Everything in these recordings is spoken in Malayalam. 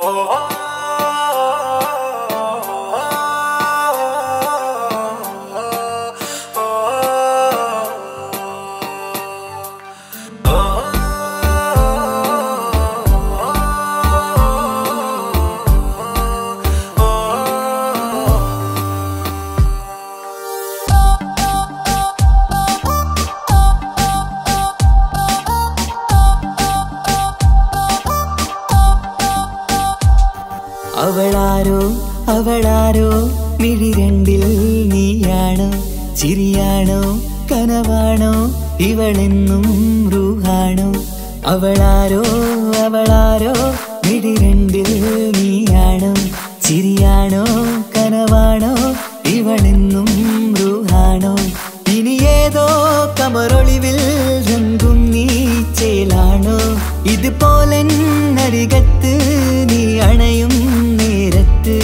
അവളാരോ മിഴിരണ്ടിൽ നീയാണോ ചിരിയാണോ കനവാണോ ഇവളെന്നും റൂഹാണോ അവളാരോ മിഴിരണ്ടിൽ നീയാണോ ചിരിയാണോ കനവാണോ ഇവളെന്നും റൂഹാണോ ഇനി ഏതോ കമറൊളിവിൽ രംഗും നീ ചേലാണോ ഇതുപോലെ നരികത്ത് നീ അണയും നേരത്ത്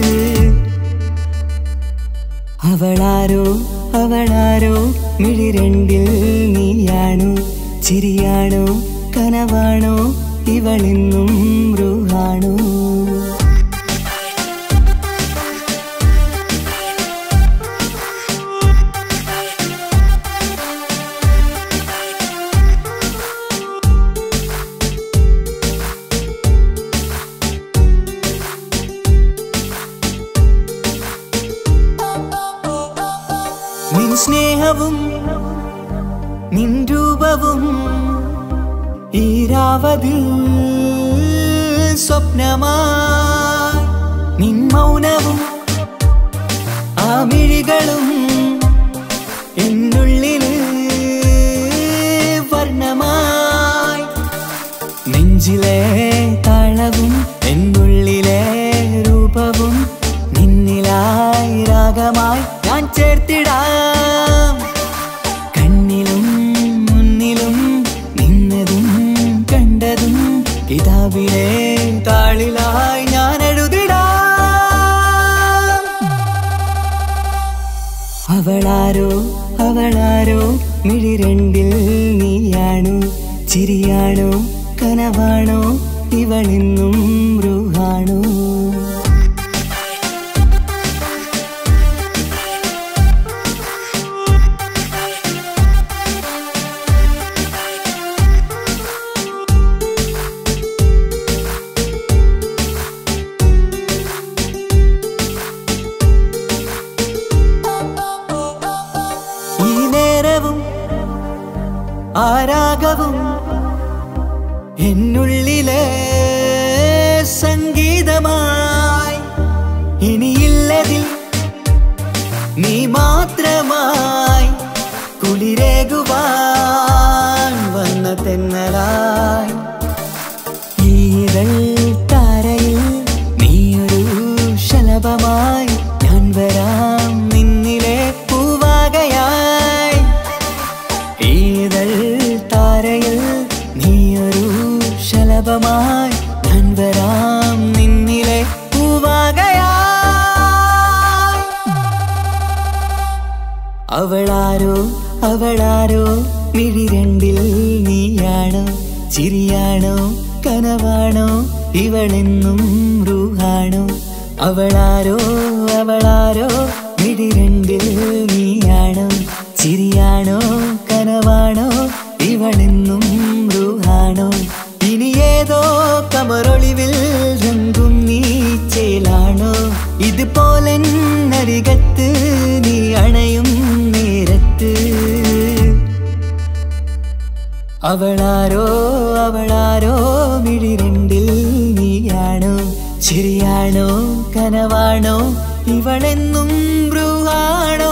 അവളാരോ മിഴിരണ്ടിൽ നീയാണോ ചിരിയാണോ കനവാണോ ഇവളെന്നും റൂഹാണോ നിൻ സ്നേഹവും നിൻ രൂപവും ഈരാവതിൽ സ്വപ്നമായി നിൻ മൗനവും ആ മിഴികളും എന്നുള്ളില് വർണ്ണമായി നെഞ്ചിലെ താളവും എന്നുള്ളിലെ രൂപവും നിന്നിലായി രാഗമായി ഞാൻ ചേർത്തിടാം കണ്ണിലും മുന്നിലും നിന്നതും കണ്ടതും കിതാബിലെ താളിലായി ഞാൻ എഴുതിടാം അവളാരോ മിഴിരണ്ടിൽ നീയാണോ ചിരിയാണോ കനവാണോ ഇവളെന്നും റൂഹാണോ ആരാഗവും എന്നുള്ളിലെ സംഗീതമായി ഇനിയില്ലതിൽ നീ മാത്രമായി കുളിരേകുവാൻ വന്ന തെന്നലായി ഈതൾ താരയിൽ നീയൊരു ശലഭമായി ഞാൻ വരാം നിന്നിലെ പൂവാകയായി ഈതൾ താരയിൽ നീയൊരു ശലഭമായി ഞാൻ വരാം നിന്നിലെ പൂവാകയായി അവളാരോ മിഴിരണ്ടിൽ നീയാണോ ചിരിയാണോ കനവാണോ ഇവളെന്നും റൂഹാണോ അവളാരോ മിഴിരണ്ടിൽ നീയാണോ ചിരിയാണോ കനവാണോ ഇവളെന്നും റൂഹാണോ ഇനി ഏതോ കമറൊളിവിൽ രംഗും നീ ചേലാണോ ഇതുപോലെ നരികത്ത് നീ അണയും നേരത്ത് അവളാരോ മിഴിരണ്ടിൽ നീയാണോ ചിരിയാണോ കനവാണോ ഇവളെന്നും റൂഹാണോ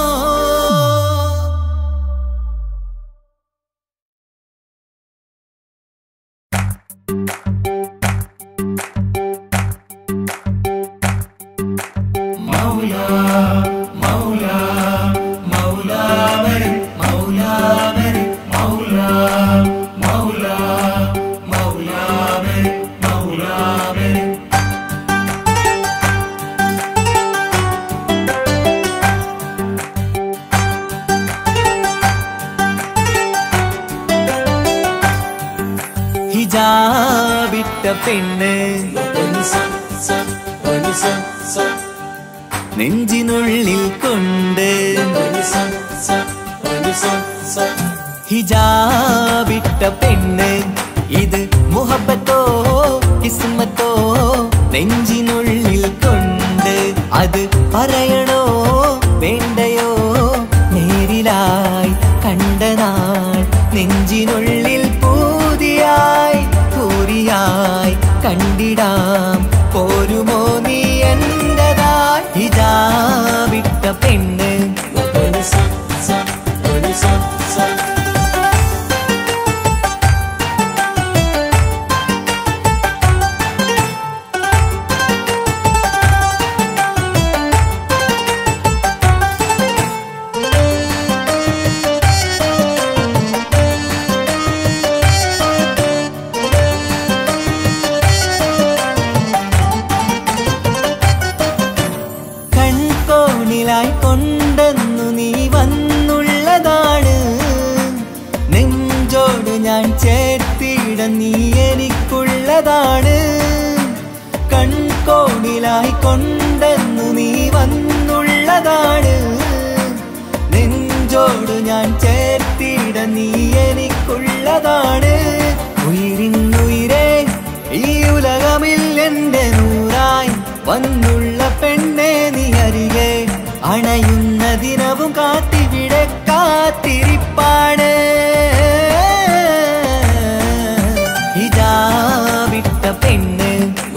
ഹിജാബിട്ട പെണ്ണ് നെഞ്ചിനുള്ളിൽ കൊണ്ട് ഹിജാബിട്ട പെണ്ണ് ഇത് മുഹബത്തോ കിസ്മത്തോ നെഞ്ചിനുള്ളിൽ കൊണ്ട് അത് പറയണോ വേണ്ടയോ നേരിലായി കണ്ട നാൾ നെഞ്ചിനുള്ളിൽ പൂതിയായി പൂരിയായി കണ്ടിടാം പോരുമോ നീ എന്റതായി ഹിജാബിട്ട പെണ്ണ് കൊണ്ടെന്നു നീ വന്നുള്ളതാണ് നെഞ്ചോട് ഞാൻ ചേർത്തിട നീ എനിക്കുള്ളതാണ് കൺകോണിലായി കൊണ്ടെന്നു നീ വന്നുള്ളതാണ് നെഞ്ചോട് ഞാൻ ചേർത്തിട നീ എനിക്കുള്ളതാണ് ഉയിരിന്നുയിരേ ഈ ഉലകമിൽ എന്റെ നൂറായി വന്നുള്ള പെണ്ണെ നീ അരികെ അണയുന്ന ദിനവും കാത്തിവിടെ കാത്തിരിപ്പാണ് ഹിജാബിട്ട പെണ്ണ്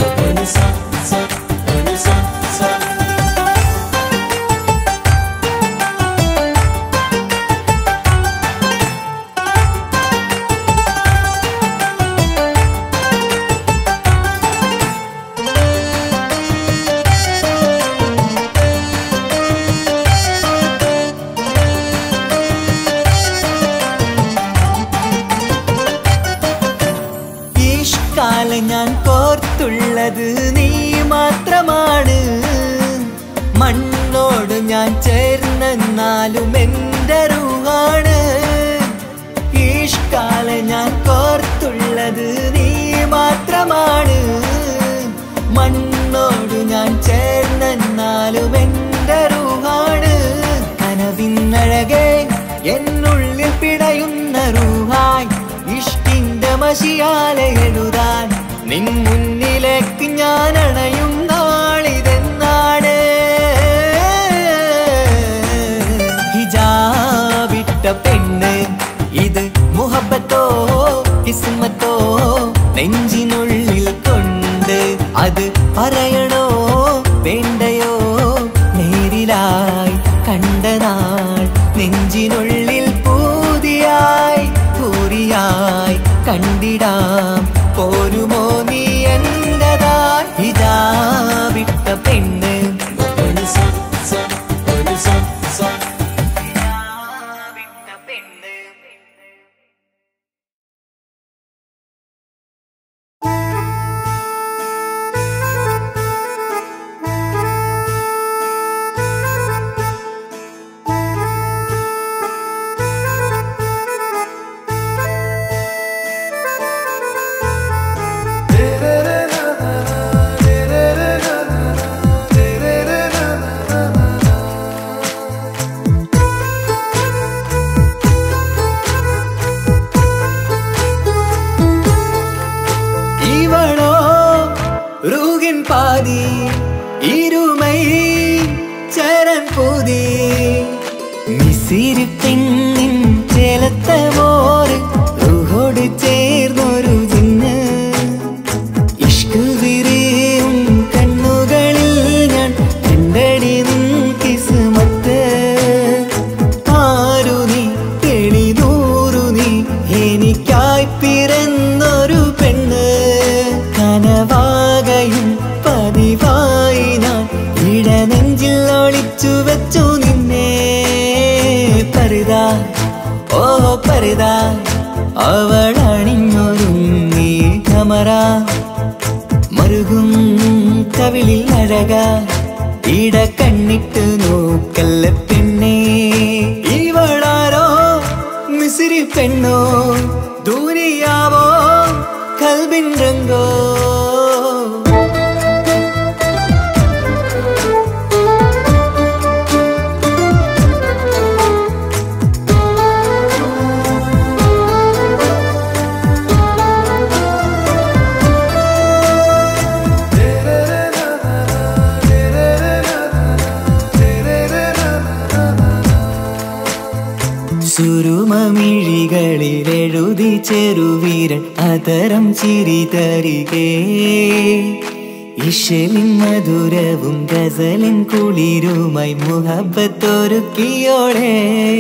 ഞാൻ കോർത്തുള്ളത് നീ മാത്രമാണ് മണ്ണോട് ഞാൻ ചേർന്നെന്നാലും എൻ്റെ റൂഹാണ് ഈഷ്കാല ഞാൻ കോർത്തുള്ളത് നീ മാത്രമാണ് മണ്ണോട് ഞാൻ ചേർന്നെന്നാലും എൻ്റെ റൂഹാണ് കനവിന്നഴകെ എന്നുള്ളിൽ പിടയുന്ന റൂഹായി ഇഷ്കിന്റെ മഷിയാലെ എഴുതാൻ നിൻ മുന്നിലേക്ക് ഞാൻ അണയും നാളിതെന്നാണ് ഹിജാബിട്ട പെണ്ണ് ഇത് മുഹബത്തോ കിസ്മത്തോ നെഞ്ചിനുള്ളിൽ കൊണ്ട് അത് പറയണോ വേണ്ടയോ നേരിലായി കണ്ട നാൾ നെഞ്ചിനുള്ളിൽ പൂതിയായി പൂരിയായി കണ്ടിടാം പോരുമോ നീ എന്റതായി ഹിജാബിട്ട പെണ്ണ് பாதி இருமை சரண் பூதி மிசிறு பெண்ணின் ചേലത്ത മോര് റൂഹോട് ചേർന്നൊരു ജിന്ന് ഇഷ്ക് വിരിയും കണ്ണുകളിൽ ഞാൻ കണ്ടടി നിൻ കിസ്മത്ത് ആരു നീ തെളിനൂറു നീ എനിക്കായി പിറന്നൊരു പെണ്ണ് കനവാകയും പതിവായി ഞാൻ ഇടനെഞ്ചിൽ ഒളിച്ചു വെച്ചു നിന്നെ പരിതാ ഓ പരിതാ അവളണിഞ്ഞൊരുങ്ങി കമറ മറുകും കവിളിൽ അഴക ഇട കണ്ണിട്ട് നോക്കല്ല പെണ്ണേ ഇവളാരോ മിസിരി പെണ്ണോ ദൂരിയാവോ കൽബിൻ രംഗോ എഴുതി ചെറുവീരൻ അതരം ചിരി തരികേ ഇശലിൻ മധുരവും ഗസലിൻ കുളിരുമായി മുഹബത്തൊരുക്കിയോടെ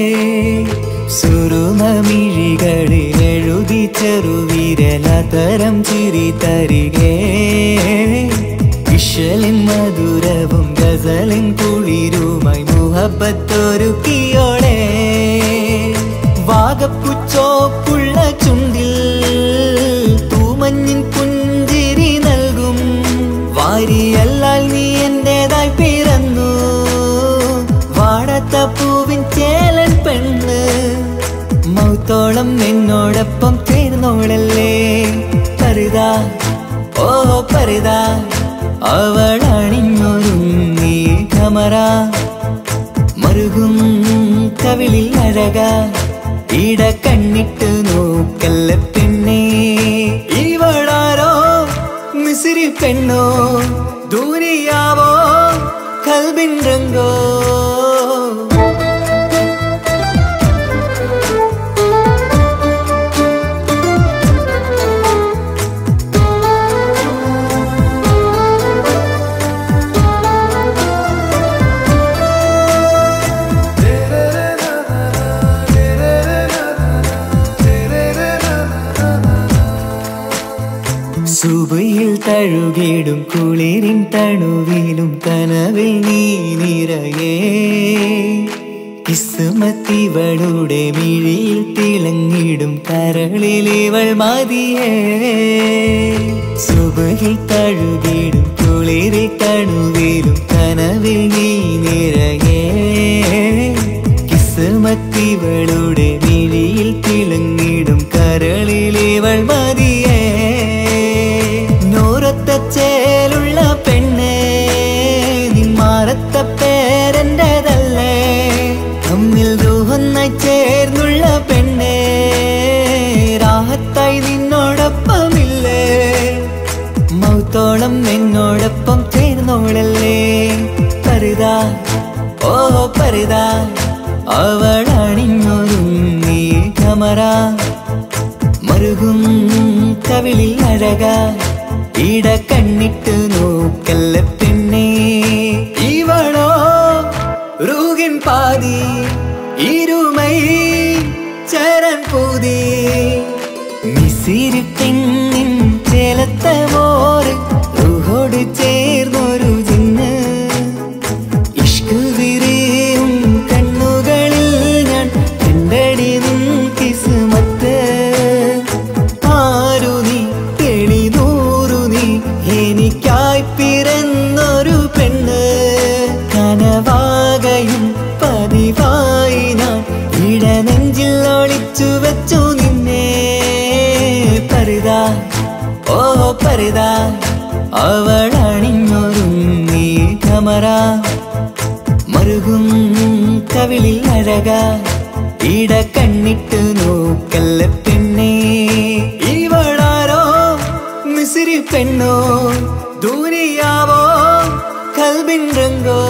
സുറുമമിഴികളിൽ എഴുതി ചെറുവീരൻ അതരം ചിരി തരികേ ഇശലിൻ മധുരവും ഗസലിൻ കുളിരുമായി മുഹബത്തൊരുക്കിയോടെ വാഗപ്പുച്ചോപ്പുള്ള ചുണ്ടിൽ തൂമഞ്ഞിൻ പുഞ്ചിരി നൽകും വാരിയല്ലാൽ നീ എന്റേതായി പിറന്നു വാടാത്ത പൂവിൻ ചേലൻ പെണ്ണ് മൗത്തോളം എന്നോടൊപ്പം ചേർന്നോളല്ലേ പരിതാ ഓ പരിതാ അവളണിഞ്ഞൊരുങ്ങി കമറ മറുകും കവിളിൽ അഴക ഇട കണ്ണിട്ട് നോക്കല്ല പെണ്ണേ ഇവളാരോ മിസിരി പെണ്ണോ ദൂരിയാവോ കൽബിൻ രംഗോ സുബയിൽ തഴുകിടും കുളിരിൻ തണുവിലും കനവിൽ നീ നിറയേ കിസ്മത്തിവളുടെ മിഴിയിൽ തിളങ്ങിടും കരളിലിവൾ മതിയേ സുബയിൽ തഴുകിടും കുളിരിൻ തണുവിലും കനവിൽ നീ നിറയേ കിസ്മത്തിവളുടെ മിഴിയിൽ തിളങ്ങിടും കരളിലിവൾ മതിയേ ചേലുള്ള പെണ്ണേ നിന്മാറത്ത പേരെന്റേതല്ലേ തമ്മിൽ റൂഹൊന്നായി ചേർന്നുള്ള പെണ്ണേ രാഹത്തായി നിന്നോടൊപ്പമില്ലേ മൗത്തോളം എന്നോടൊപ്പം ചേർന്നോളല്ലേ പരിതാ ഓ പരിതാ അവളണിഞ്ഞൊരുങ്ങി കമറ മറുകും കവിളിൽ അഴക ഇട കണ്ണിട്ട് നോക്കല്ല പെണ്ണേ ഇവളോ റൂഹിൻ പാതി ഇരുമൈ ചരൻ പൂതി മിസിരി പെണ്ണിൻ ചേലത്ത മോറ് റൂഹോട് ചേർന്നൊരു ജിന്ന് ഇഷ്ക് വിരിയും കണ്ണുകളിൽ ഞാൻ കണ്ടടി നിൻ കിസ്മത്ത് ആരു നീ എനിക്കായി പിറന്നൊരു പെണ്ണ് കനവാകയും പതിവായി ഞാൻ ഇടനെഞ്ചിൽ ഒളിച്ചു വെച്ചു നിന്നെ പരിതാ ഓ പരിതാ അവളണിഞ്ഞൊരുങ്ങി കമറ മറുകും കവിളിൽ അഴക ഇട കണ്ണിട്ട് നോക്കല്ല പെണ്ണേ ഇവളാരോ മിസിരി പെണ്ണോ ദൂരിയാവോ കൽബിൻ രംഗോ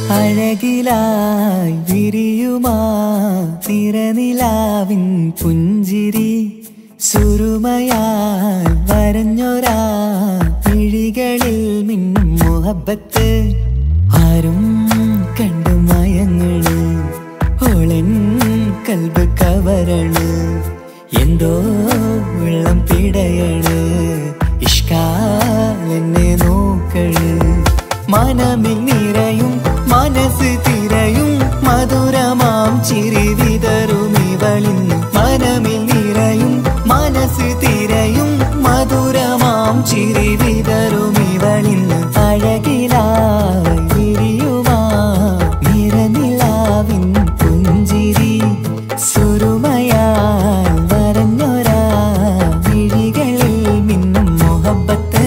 അഴകിലായി വിരിയുമാ തിരനിലാവിൻ പുഞ്ചിരി സുരുമയാൽ വരഞ്ഞൊരാ വിഴികളിൽ മിന്നും മുഹബത്ത് ആരും കണ്ടു മയങ്ങള് ഓളൻ കൽബ് കവരണ് എന്തോ വെള്ളം പിടയണ് ഇഷ്കാലെന്നെ നോക്കള് മനമിൽ നിറയും മനസ്സ് തിരയും മധുരമാം ചിരി വിതറും ഇവളിന്ന് മനമിൽ നിറയും മനസ്സ് തിരയും മധുരമാം ചിരി വിതറും ഇവളിന്ന് അഴകിലായി വിരിയുമാ നിറനിലാവിൻ പുഞ്ചിരി സുരുമയാൽ വരഞ്ഞൊരാ വിഴികളിൽ മിന്നും മുഹബത്ത്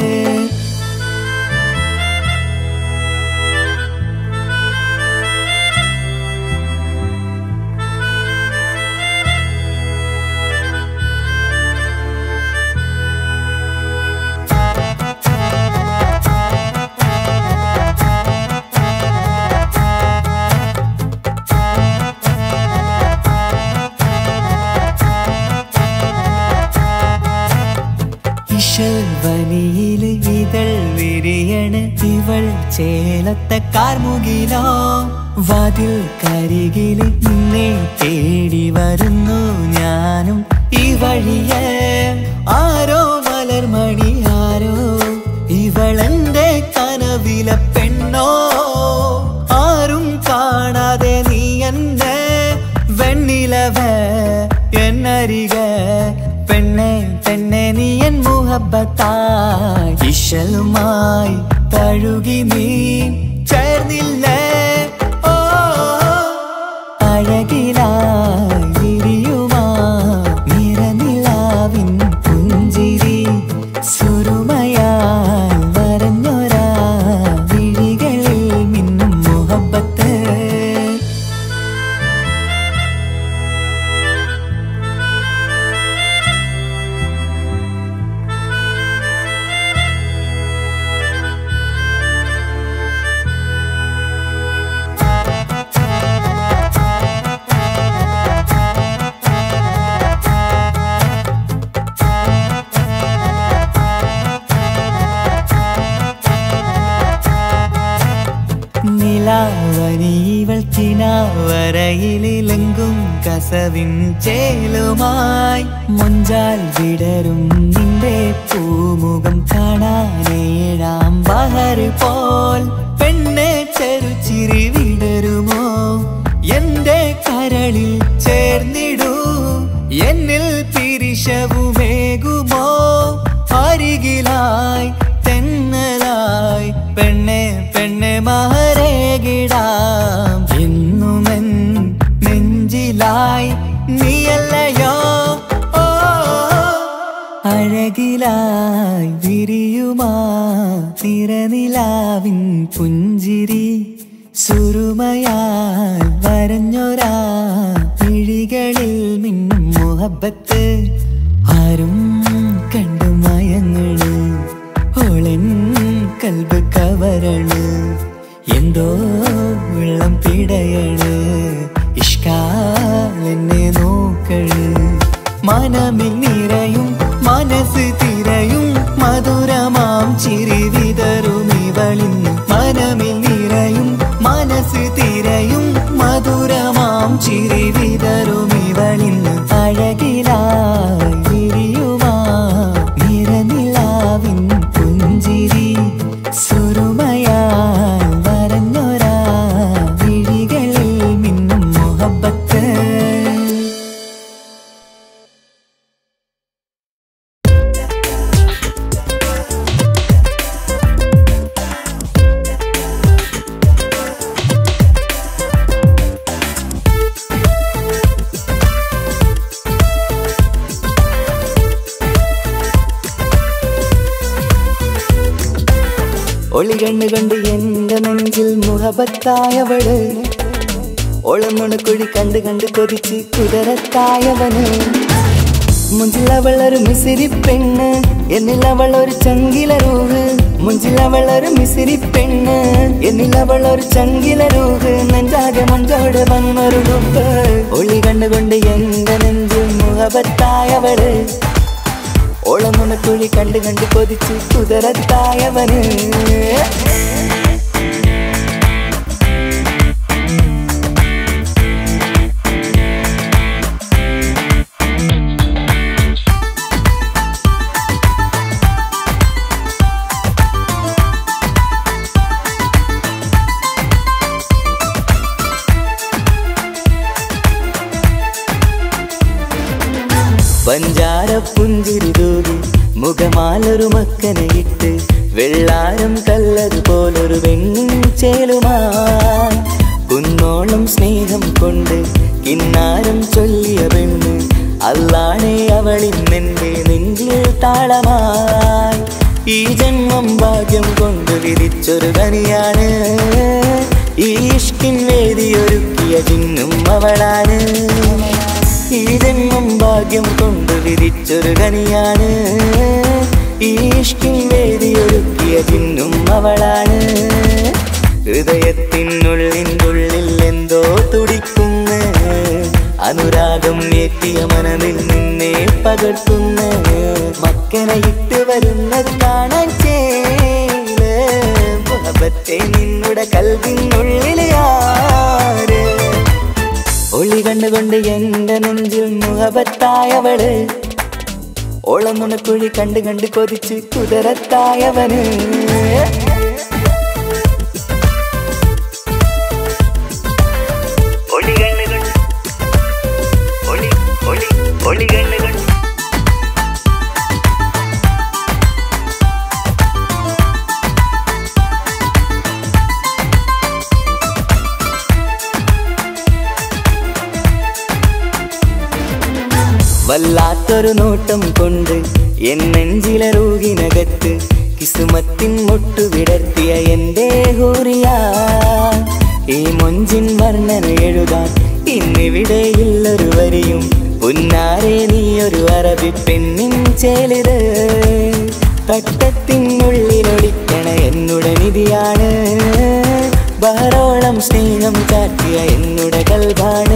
വനിയില് ഇതൾ വിരിയണ് ഇവൾ ചേലത്തെ കാർമുകിലോ വാതിൽ കരികില് നിന്നെ തേടി വരുന്നു ഞാനും ഈ വഴിയെ ആരോ മലർമണി ആരോ ഇവളെന്റെ കനവിലെ പെണ്ണോ ആരും കാണാതെ നീ എന്നെ വെണ്ണിലവ എന്നരിക പെണ്ണെ പെണ്ണെ നീ എൻ മുഹബത്തായി ഇശലുമായി തഴുകി നീ ചേർന്നില്ലേ ഓ അഴകിലായി വിരിയുമാ നിറനിലാവിൻ പുഞ്ചിരി സുരുമയാൽ വരഞ്ഞൊരാ വിഴികളിൽ മിന്നും മുഹബത്ത് നിലാവനിവൾ കിനാവരയിലെങ്കും കസവിൻ ചേലുമായി മൊഞ്ചാൽ വിടരും നിന്റെ പൂമുഖം കാണാനേഴാം ബഹർ പോൽ പെണ്ണെ ചെറുചിരി വിടരുമോ എന്റെ കരളിൽ ചേർന്നിടൂ എന്നിൽ പിരിശവുമേകുമോ അരികിലായി തെന്നലായി പെണ്ണെ പെണ്ണെ മഹരേകിടാം എന്നുമെൻ നെഞ്ചിലായി നീയല്ലയോ ഓ അഴകിലായി വിരിയുമാ തിരനിലാവിൻ പുഞ്ചിരി സുരുമയാൽ വരഞ്ഞൊരാ വിഴികളിൽ മിന്നും മുഹബത്ത് ആരും കണ്ടു മയങ്ങള് ഓളൻ കൽബ് കവരണ് എന്തോ വെള്ളം പിടയണ് ഇഷ്കാലെന്നെ നോക്കള് മനമിൽ നിറയും മനസ്സ് തിരയും മധുരമാം ചിരി വിതറും ഇവളിന്ന് മനമിൽ നിറയും മനസ്സ് തിരയും മധുരമാം ചിരി വിതറും ഇവളിന്ന് അഴകിലായി വിരിയുമാ നിറനിലാവിൻ പുഞ്ചിരി സുരുമയാൽ വരഞ്ഞൊരാ വിഴികളിൽ മിന്നും മുഹബത്ത് ഒളി കണ്ണു കണ്ട് എന്റെ നെഞ്ചിൽ മുഹബത്തായവള് ഒളന്നുണക്കുഴി കണ്ട് കണ്ട് കൊതിച്ച് കുതിരത്തായവന് മുഞ്ചിലവളൊരു മിസിരി പെണ്ണ്, എന്നിലവളൊരു ചങ്കില രൂഹ്. മുഞ്ചിലവളൊരു മിസിരി പെണ്ണ്, എന്നിലവളൊരു ചങ്കില രൂഹ്. നെഞ്ചാകെ മഞ്ചോട് വന്നൊരു ലുക്ക്. ഒളി കണ്ടുകൊണ്ട് എന്റെ നെഞ്ചിൽ മുഹബത്തായവള്. ഓളം നുണക്കുഴി കണ്ട് കണ്ട് കൊതിച്ച് കുതിരത്തായവന്. പഞ്ചാര പുഞ്ചിരി തൂകി മുഖമാലൊരു മക്കനയിട്ട്, വെള്ളാരം കല്ലതുപോലൊരു വെണ്ണിൻ ചേലുമായി കുന്നോളം സ്നേഹം കൊണ്ട് കിന്നാരം ചൊല്ലിയ പെണ്ണ്. അല്ലാണേ അവളിന്നെന്റെ നെഞ്ചിൽ താളമായി. ഈ ജന്മം ഭാഗ്യം കൊണ്ട് വിധിച്ചൊരു കനിയാണ്, ഈ ഇഷ്കിൻ വേദിയൊരുക്കിയ ചിന്നും അവളാണ്. ഈ ജന്മം ഭാഗ്യം കൊണ്ട് വിധിച്ചൊരു കനിയാണ്, ഈ ഇഷ്കിൻ വേദിയൊരുക്കിയ ചിന്നും അവളാണ്. ഹൃദയത്തിനുള്ളിനുള്ളിൽ എന്തോ തുടിക്കുന്ന, അനുരാഗം ഏറ്റിയ മനതിൽ നിന്നെ പകർത്തുന്ന. മക്കനെ ഇട്ട് വരുന്നത് കാണാൻ ചേല്, മുഹബത്തെ നിന്നുടെ കൽവിനുള്ളിലെ ആര്. ഒളി കണ്ടുകൊണ്ട് എന്റെ നെഞ്ചിൽ മുഹബത്തായവള്. ഓളം നുണക്കുഴി കണ്ട് കണ്ട് കൊതിച്ച് കുതിരത്തായവന്. വല്ലാത്തൊരു നോട്ടം കൊണ്ട് എൻ നെഞ്ചിലെ റൂഹിനകത്ത് കിസുമത്തിൻ മുട്ടു വിടർത്തിയ എന്റെ ഹൂറിയ. ഈ മൊഞ്ചിൻ വർണ്ണന എഴുതാൻ ഇന്നിവിടെയുള്ളൊരു വരിയും. പുന്നാരെ നീയൊരു അറബി പെണ്ണിൻ ചേലിത്. തട്ടത്തിനുള്ളിലൊളിക്കണ എന്നുടെ നിധിയാണ്, ബഹറോളം സ്നേഹം ചാറ്റിയ എന്നുടെ കൽബാണ്.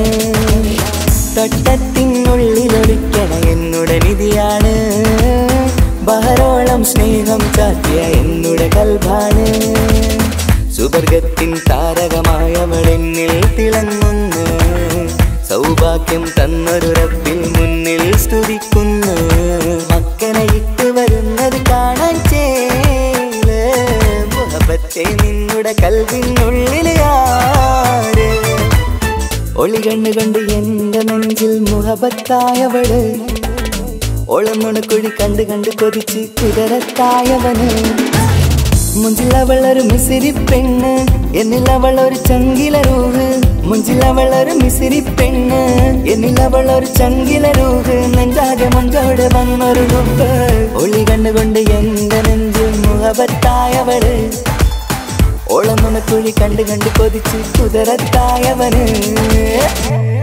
തട്ടത്തിനുള്ളിലൊളിക്കണ എന്നുടെ നിധിയാണ്, ബഹറോളം സ്നേഹം ചാറ്റിയ എന്നുടെ കൽബാണ്. സുവർഗത്തിൻ താരകമായവളെന്നിൽ തിളങ്ങുന്നു, സൗഭാഗ്യം തന്നൊരു റബ്ബിൽ മുന്നിൽ സ്തുതിക്കുന്നു. മക്കനെ ഇട്ട് വരുന്നത് കാണാൻ ചേല്, മുഹബത്തെ നിന്നുടെ കൽവിനുള്ളിലെ ആര്. ഒളി കണ്ടുകൊണ്ട് എന്റെ നെഞ്ചിൽ മുഹബത്തായവള്. ഓളം നുണക്കുഴി കണ്ട് കണ്ട് കൊതിച്ച് കുതിരത്തായവന്. മുഞ്ചിലവളൊരു മിസിരി പെണ്ണ്, എന്നിലവളൊരു ചങ്കില രൂഹ്. മുഞ്ചിലവളൊരു മിസിരി പെണ്ണ്, എന്നിലവളൊരു ചങ്കില രൂഹ്. നെഞ്ചാകെ മഞ്ചോട് വന്നൊരു ലുക്ക്. ഒളി കണ്ടുകൊണ്ട് എന്റെ നെഞ്ചിൽ മുഹബത്തായവള്. ഓളം നുണക്കുഴി കണ്ട് കണ്ട് കൊതിച്ച് കുതിരത്തായവന്.